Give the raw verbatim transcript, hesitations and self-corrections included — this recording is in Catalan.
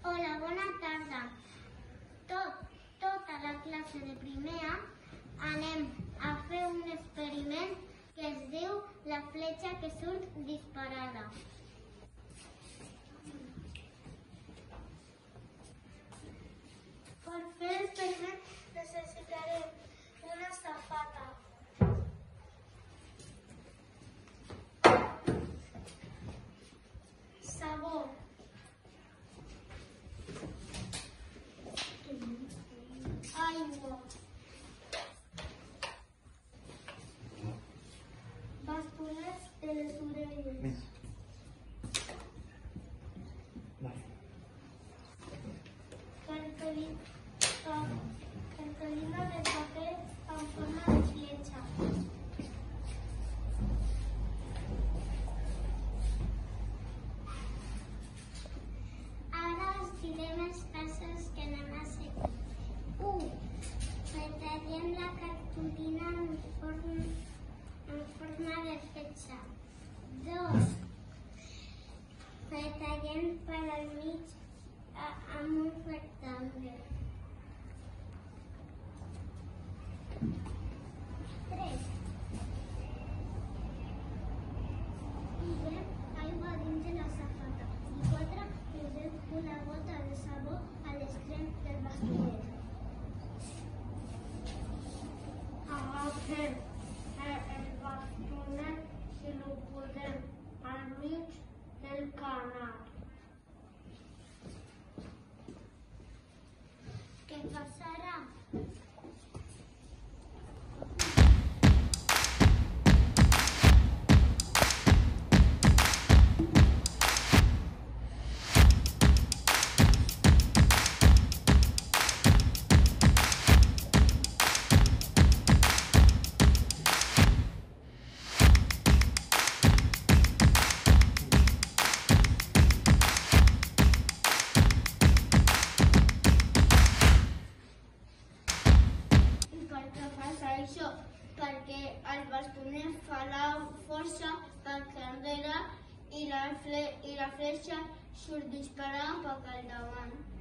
Hola, bona tarda. Tot, tota la classe de primer A anem a fer un experiment que es diu la fletxa que surt disparada. Per fer l'experiment necessitarem una safata, sabó, aigua, bastonets de les orelles, cartolina de paper en forma de fletxa. Ara els direm els passos que anem a seguir. u. Retallem la cartolina en forma, en forma de fletxa. dos. Retallem per al mig amb un rectangle. tres. Posem aigua dins de la safata. I quatre. Posem una gota de sabó a l'extrem del bastonet. Agafem el bastonet i el posem al mig del canal. Què passarà? Per què passa això? Perquè el bastonet fa la força cap enrere i la, fle i la fletxa surt disparada cap al davant.